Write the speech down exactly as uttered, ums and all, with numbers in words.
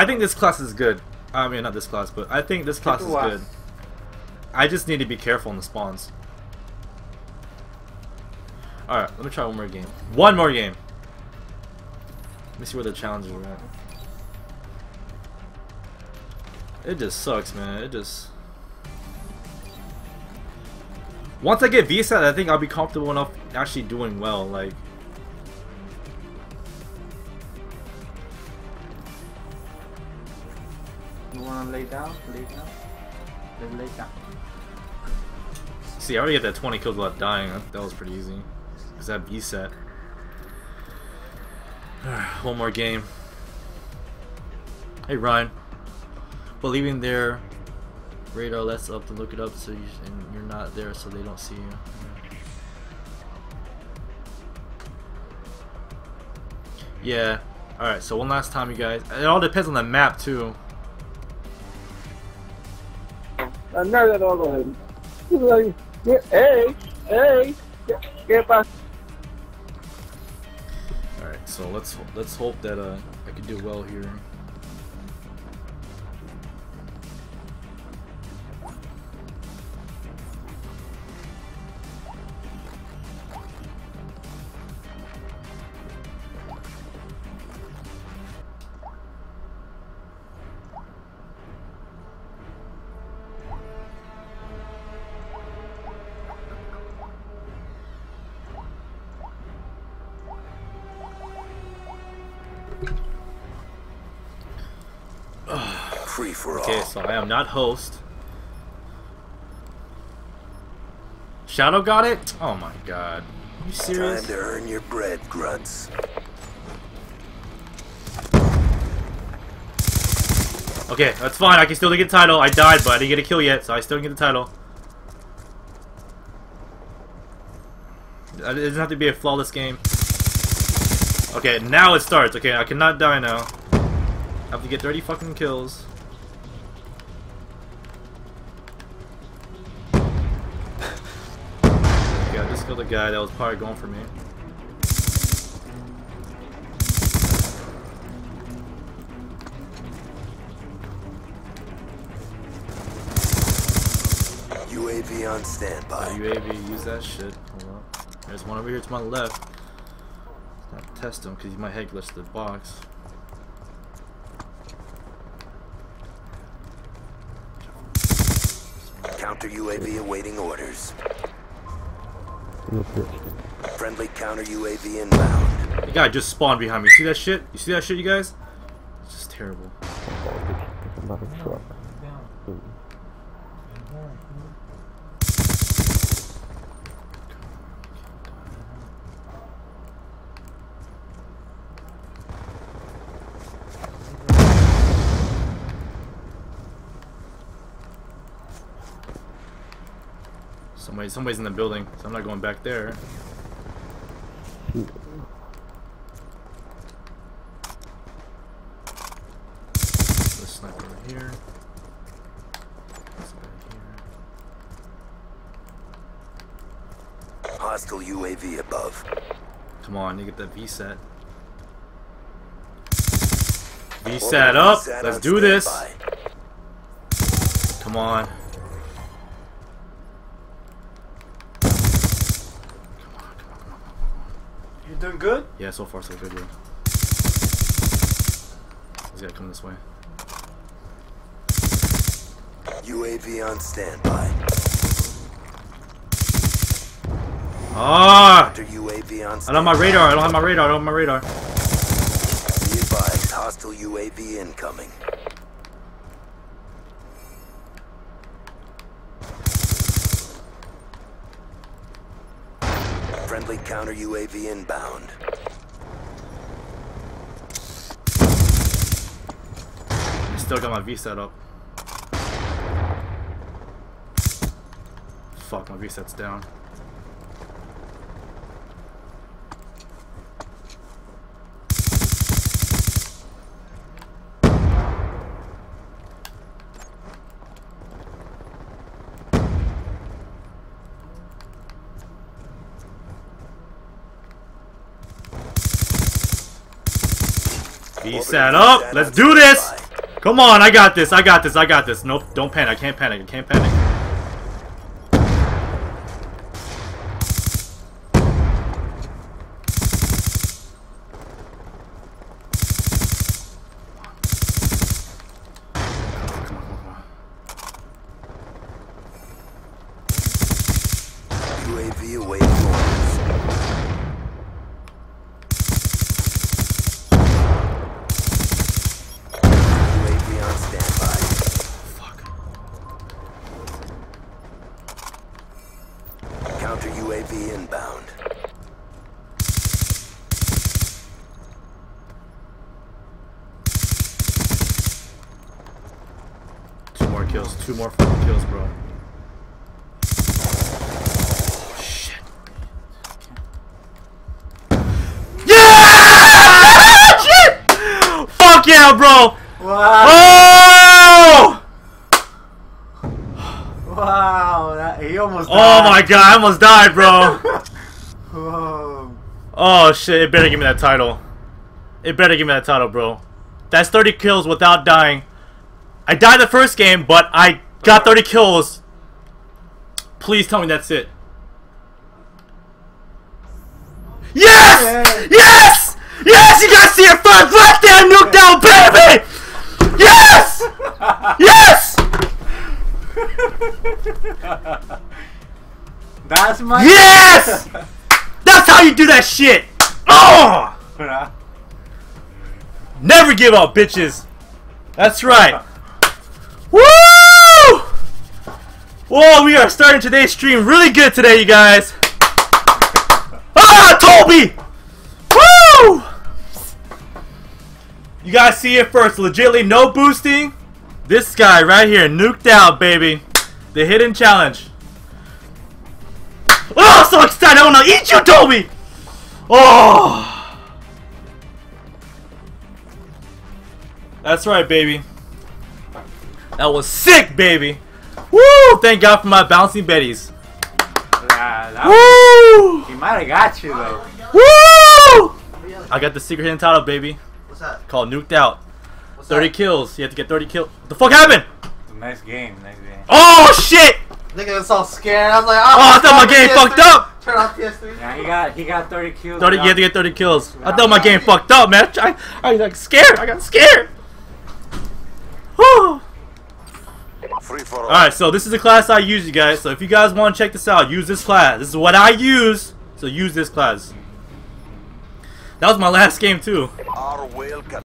I think this class is good. I mean, not this class, but I think this class is good. I just need to be careful in the spawns. Alright, let me try one more game. One more game! Let me see where the challenges are at. It just sucks, man. It just... Once I get V SAT, I think I'll be comfortable enough actually doing well. Like... You wanna lay down? Lay down? Then lay down. See, I already got that twenty kills without dying. That, that was pretty easy. Because I have V SAT. One more game. Hey Ryan. Believing their radar lets up to look it up so you, and you're not there so they don't see you. Yeah. Alright, so one last time you guys. It all depends on the map too. I know that all of him. Hey, hey, get back. Alright, so let's let's hope that uh I can do well here. Free for all. Okay, so I am not host. Shadow got it? Oh my god. Are you serious? Time to earn your bread, grunts. Okay, that's fine. I can still get the title. I died, but I didn't get a kill yet, so I still didn't get the title. It doesn't have to be a flawless game. Okay, now it starts. Okay, I cannot die now. I have to get thirty fucking kills. Okay, I just killed a guy that was probably going for me. U A V on standby. Yeah, U A V, use that shit. Hold up. There's one over here to my left. Let's not test him because he might head glitch the box. Counter U A V awaiting orders. Friendly counter U A V inbound. The guy just spawned behind me. See that shit? You see that shit, you guys? It's just terrible. Somebody, somebody's in the building, so I'm not going back there. This sniper over here. This guy here. Hostile U A V above. Come on, you get that V SAT. V SAT up. Let's do this. Come on. You doing good? Yeah, so far so good, bro. He's gotta come this way. U A V on standby. Ah! Counter U A V on I don't have my radar. I don't have my radar. I don't have my radar. Be advised, hostile U A V incoming. Friendly counter U A V inbound. I still got my V SAT up. Fuck, my V SAT's down. V SAT up! Let's do this! Come on, I got this, I got this, I got this. Nope, don't panic, I can't panic, I can't panic. U A V awaiting orders. U A V on standby. Fuck. Counter U A V inbound. Two more kills, two more fucking kills, bro. Shit. Yeah! Shit! Fuck yeah, bro! Wow! Oh! Wow! That, he almost died. Oh my god, I almost died, bro. Whoa. Oh shit, it better give me that title. It better give me that title, bro. That's thirty kills without dying. I died the first game, but I got thirty kills. Please tell me that's it. Yes! Yes! Yes! You guys see it first! Right there, Nuked Out, baby! Yes! Yes! That's my. Yes! That's how you do that shit! Oh! Never give up, bitches! That's right. Woo! Whoa, we are starting today's stream really good today, you guys. Ah, Toby! Woo! You guys see it first. Legitly, no boosting. This guy right here, Nuked Out, baby. The hidden challenge. Oh, I'm so excited. I want to eat you, Toby! Oh! That's right, baby. That was sick, baby. Woo! Thank God for my bouncing betties. Yeah, that Woo! was, he might have got you though. Woo! I got the secret hidden title, baby. What's that? Called Nuked Out. What's thirty that? kills. You have to get thirty kills. What the fuck happened? Next game, next game. Oh shit! Nigga was so scared. I was like, Oh, I thought my game fucked up. Turn off P S three. Yeah, he got he got thirty kills. thirty. You have to get thirty kills. I thought my game fucked up, man. I, I got scared. I got scared. Whew. Free for all. Alright, so this is the class I use, you guys. So if you guys want to check this out, use this class. This is what I use. So use this class. That was my last game too. Our whale can